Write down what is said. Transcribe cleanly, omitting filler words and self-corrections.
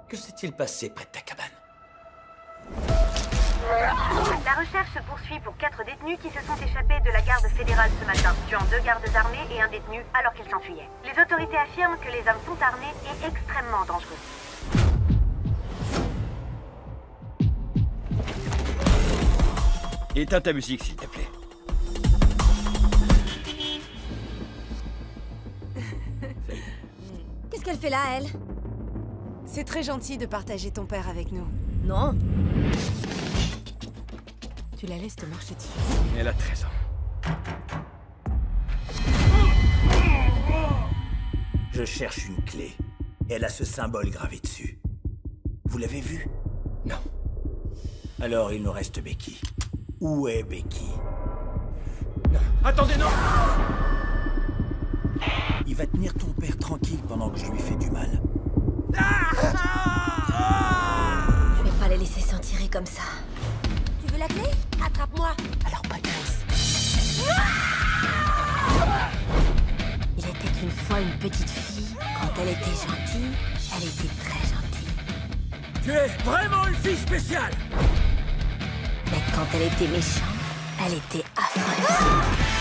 Que s'est-il passé près de ta cabane? La recherche se poursuit pour 4 détenus qui se sont échappés de la garde fédérale ce matin, tuant 2 gardes armés et un détenu alors qu'ils s'enfuyaient. Les autorités affirment que les hommes sont armés et extrêmement dangereux. Éteins ta musique, s'il te plaît. Qu'est-ce qu'elle fait là, elle? C'est très gentil de partager ton père avec nous. Non. Tu la laisses te marcher dessus. Elle a 13 ans. Je cherche une clé. Elle a ce symbole gravé dessus. Vous l'avez vu? Non. Alors il nous reste Becky. Où est Becky? Non. Attendez, non! Il va tenir ton père tranquille pendant que je lui fais du mal. Je vais pas les laisser s'en tirer comme ça. Tu veux la clé? Attrape-moi. Alors pas de chance. Il était une fois une petite fille. Quand elle était gentille, elle était très gentille. Tu es vraiment une fille spéciale! Mais quand elle était méchante, elle était affreuse.